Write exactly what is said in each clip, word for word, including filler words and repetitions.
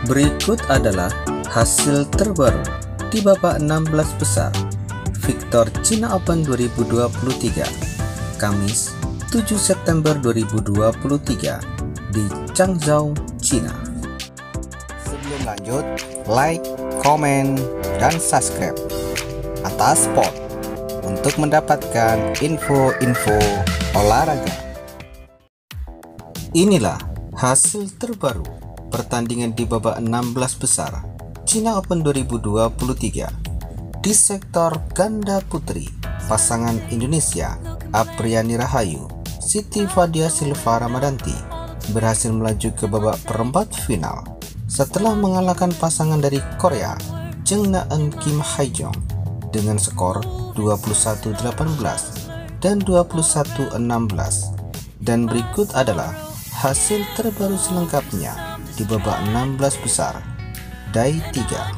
Berikut adalah hasil terbaru di babak enam belas besar Victor China Open dua ribu dua puluh tiga, Kamis tujuh September dua ribu dua puluh tiga di Changzhou, China. Sebelum lanjut, like, komen, dan subscribe atas sport untuk mendapatkan info-info olahraga. Inilah hasil terbaru pertandingan di babak enam belas besar China Open dua ribu dua puluh tiga. Di sektor ganda putri, pasangan Indonesia Apriani Rahayu, Siti Fadia Silva Ramadanti berhasil melaju ke babak perempat final setelah mengalahkan pasangan dari Korea Jung Na-eun Kim Hae-jong dengan skor dua puluh satu delapan belas dan dua puluh satu enam belas. Dan berikut adalah hasil terbaru selengkapnya di babak enam belas besar Dai tiga.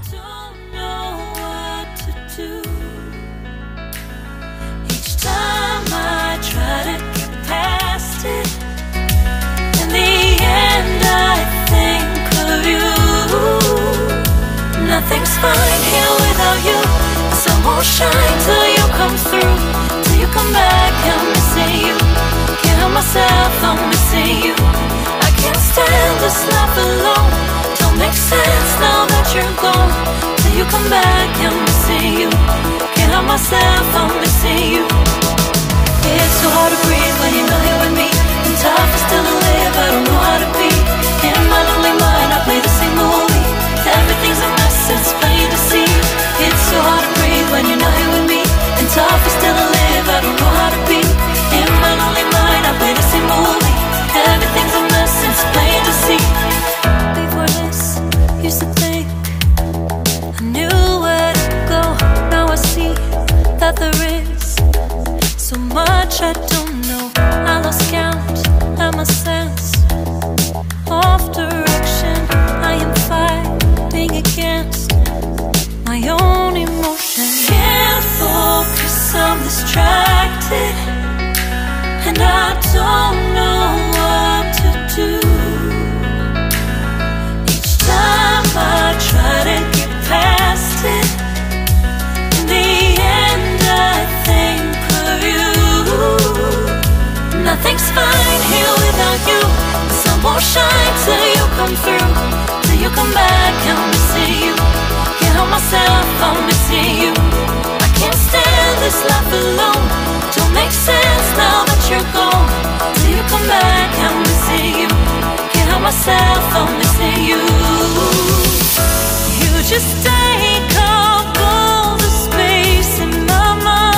Nothing's fine here without you. The sun won't shine till you come through. Till you come back, I'm missing you. Can't help myself, I'm missing you. I can't stand this life alone. Don't make sense now that you're gone. Till you come back, I'm missing you. Can't help myself, I'm missing you. It's so hard to breathe when you're not here with me. And tough is still to live, I don't know how to be. In my lonely mind, I play the same movie. Everything's a mess, it's plain to see. It's so hard to breathe when you're not here with me. And tough is still to live, I don't know how to be. In my lonely mind, I play the same movie. Everything's a mess, it's plain to see. Before this, used to think I knew where to go. Now I see that there is so much I don't know. I lost count at my sense of direction. I am fighting against my own emotion. Can't focus, I'm distracted, and I don't know what to do. Each time I try to get past it, in the end I think of you. Nothing's fine here without you. The sun won't shine till you come through. Till you come back, I'm missing you. Can't help myself, I'm missing you. I can't stand this life alone. Don't make sense now that you're gone. Till you come back, I'm missing you. Can't help myself, I'm missing you. You just take up all the space in my mind.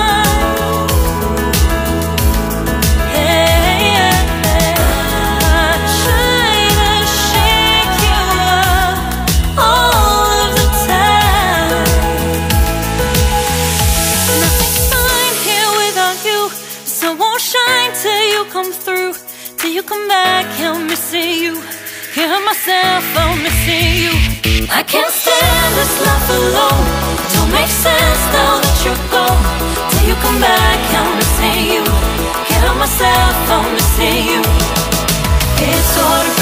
Come through, till you come back, I'm missing you. Can't help myself, I'm missing you. I can't stand this life alone. Don't make sense now that you're gone. Till you come back, I'm missing you. Can't help myself, I'm missing you. It's hard to